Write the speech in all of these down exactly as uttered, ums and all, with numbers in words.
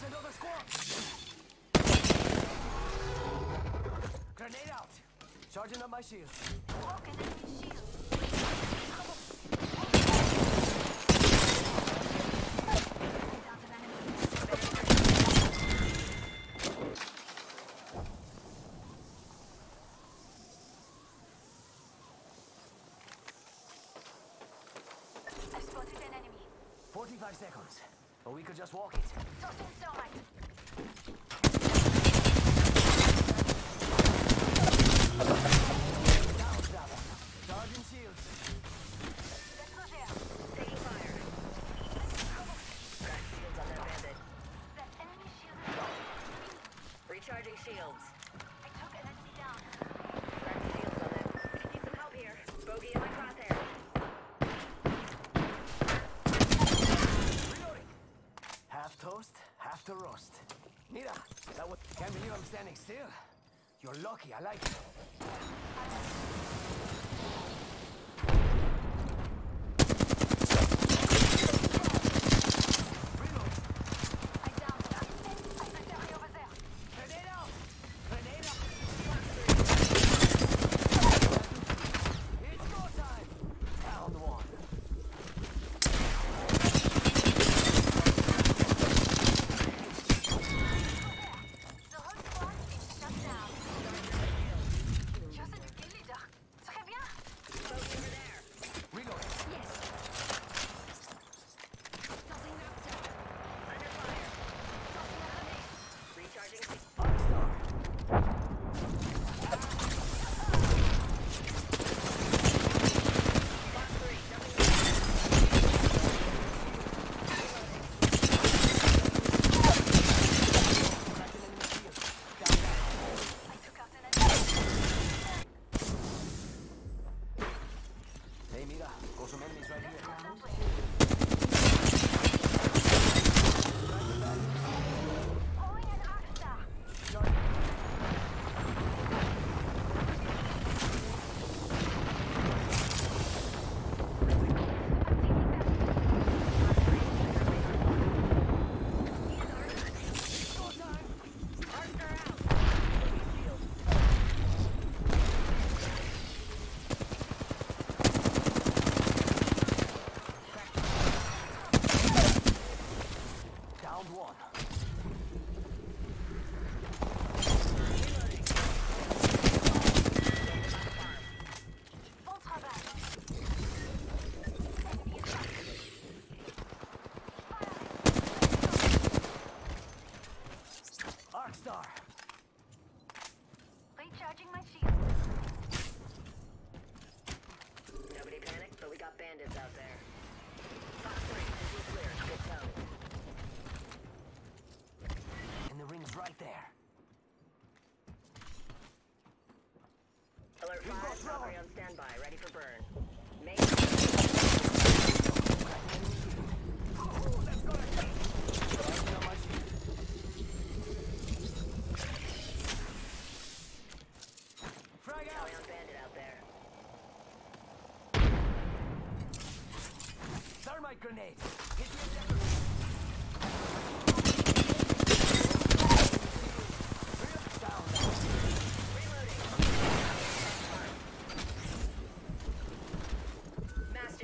another squad! Grenade out! Charging up my shield. Broken enemy shield. I spotted an enemy. forty-five seconds. Or we could just walk it. Tossing thermite. Down, down. Charging shields. Let's go there. Taking fire. Crack shields on that bandit. That enemy shield is broken. Recharging shields. I took an enemy down. Crack shields on it. Need some help here. Bogey in my crosshair. Reloading. Half toast, half to roast. Mira, that was... Can't believe I'm standing still. You're lucky, I like it. Reload. I downed that. I got enemy over there. Grenade out! Grenade out! It's go time! Down one. The whole squad is shut down. Je sais du kill leader. Très bien. Bogey over there. Reload. Yes. Tossing knocked down. Under fire. Tossing a grenade. Recharging shields. Rockstar. Box three. Jumping in. Cracking enemy shield. Down, down. I took out an enemy. Hey, mira. Got some enemies right here. That way. Throwing an arc star. Charge. Go time! Archer out. Bogey shield. Downed one. Bon travail. Enemy is back. Arcstar. Recharging my shield. Nobody panic, but we got bandits out there. Box three. This is clear. Good zone. And the ring's right there. Alert We've got five. trouble. Valkyrie on standby. Ready for burn. Main. Oh, let's go. Charging up my shield. Frag out. Tally on bandit out there. Thermite grenade. Hit the objective. Down. Reloading. Master.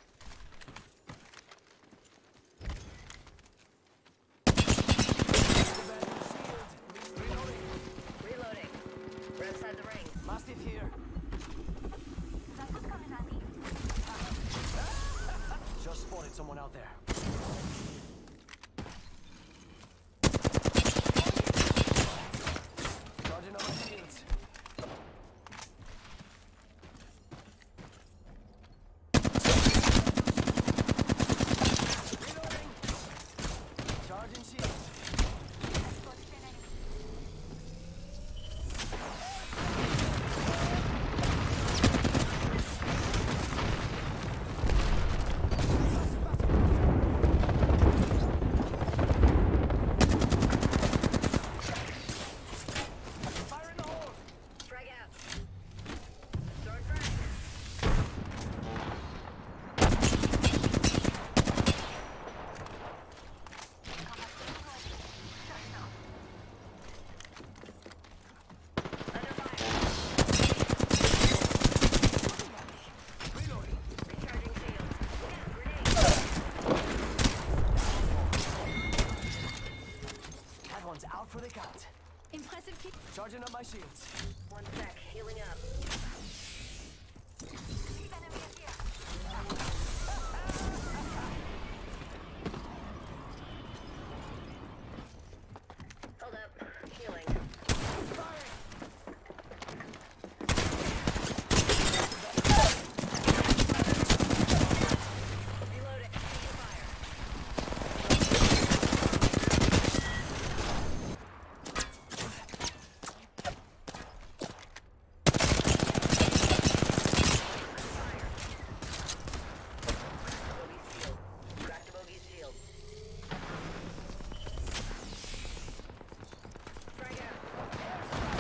Reloading. Reloading. We're outside the ring. Mastiff here. That was coming at me. Just spotted someone out there. one's out for the count. Impressive kick. Charging up my shields. One sec, healing up. Enemy is here. Hold up, healing. Reload it, taking fire. Bogey's shield. Crack the bogey's shield. Frag out.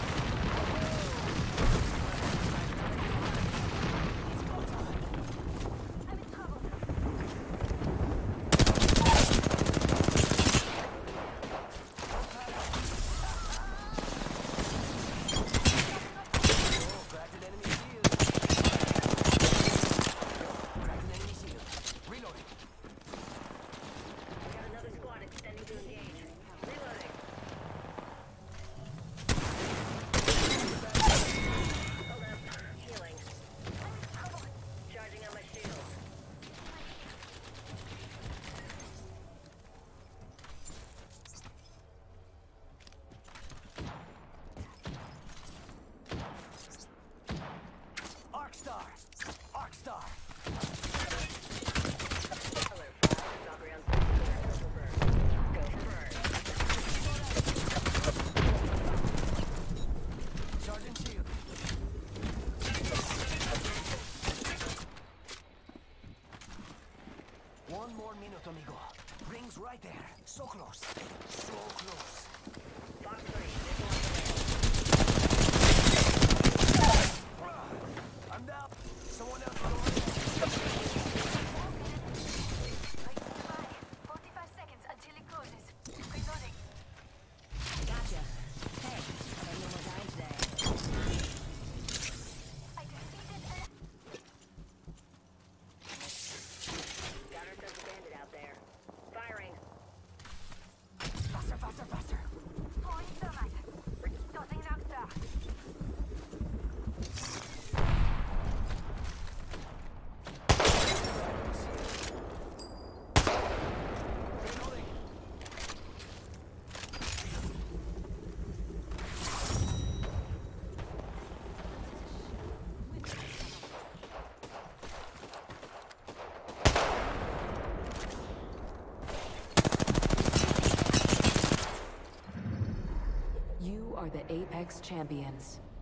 I'm in trouble. Oh, cracked an enemy shield. Cracked an enemy shield. Reloading. We got another squad extending to engage. Reloading. Hold up, healing. I'm in trouble. Charging on my shield. Arcstar! Arcstar! Color five, Valkyrie on six, go for burn. Go for burn. Charging shield. One more minute, amigo. Rings right there. So close. So close. Fox three, missile on the way. I'm down. Someone else go ahead. Like goodbye. forty-five seconds until it closes. Reloading. Gotcha. Hey, I have no more time today. I defeated an... Got ourselves a bandit out there. Firing. Faster, faster, faster. Point thermite. Tossing an Arcstar. Reloading. You are the Apex Champions.